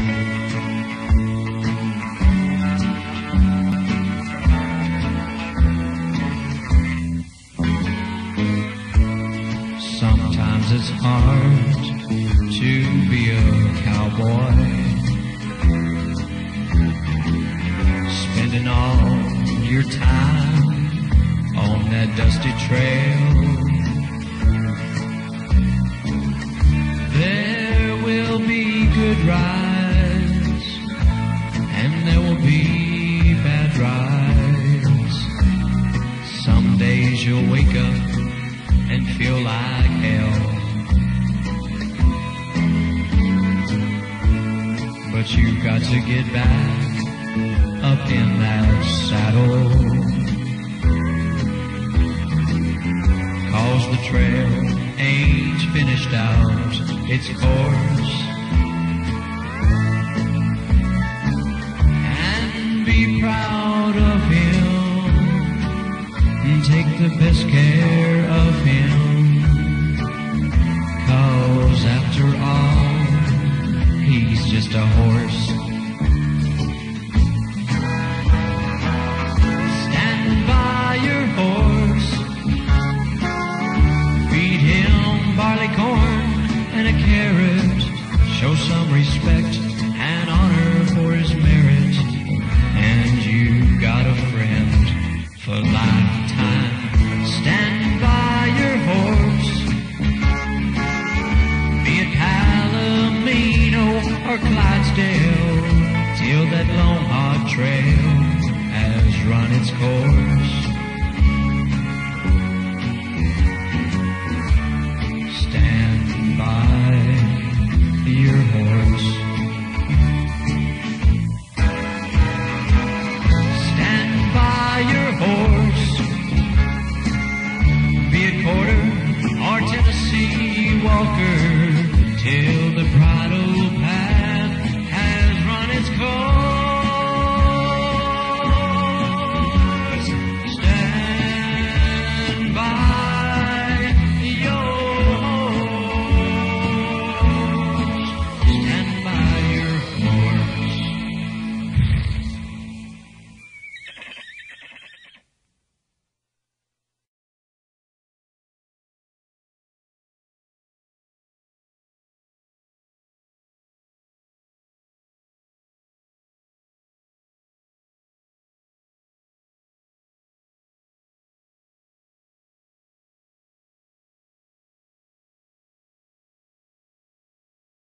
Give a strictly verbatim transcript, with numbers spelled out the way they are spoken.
Sometimes it's hard to be a cowboy, spending all your time on that dusty trail. There will be good rides, and there will be bad rides. Some days you'll wake up and feel like hell, but you've got to get back up in that saddle, 'cause the trail ain't finished out its course. And be proud of him, take the best care of him, 'cause after all, he's just a horse. Stand by your horse, feed him barley corn and a carrot, show some respect and honor for his merit, and you've got a friend for lifetime. Stand by your horse, be it Palomino or Clydesdale, till that long hard trail has run its course. Stand by your horse.